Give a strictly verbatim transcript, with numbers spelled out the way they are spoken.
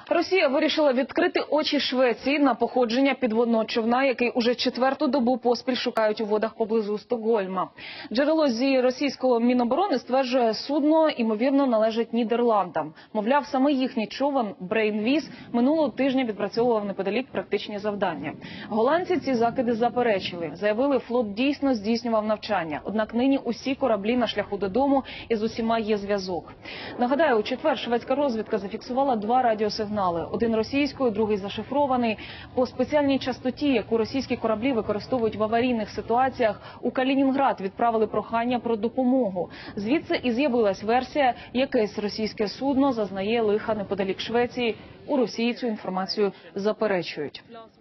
Росія вирішила відкрити очі Швеції на походження підводного човна, який уже четверту добу поспіль шукають у водах поблизу Стокгольма. Джерело зі російського Міноборони стверджує, судно, ймовірно, належить Нідерландам. Мовляв, саме їхній човен «Брейнвіз» минулого тижня відпрацьовував неподалік практичні завдання. Голландці ці закиди заперечили. Заявили, флот дійсно здійснював навчання. Однак нині усі кораблі на шляху додому і з усіма є зв'язок. Нагадаю, у четвер шведська розвідка зафіксувала два радіосигнали. Один російською, другий зашифрований. По спеціальній частоті, яку російські кораблі використовують в аварійних ситуаціях, у Калінінград відправили прохання про допомогу. Звідси і з'явилась версія, якесь російське судно зазнає лиха неподалік Швеції. У Росії цю інформацію заперечують.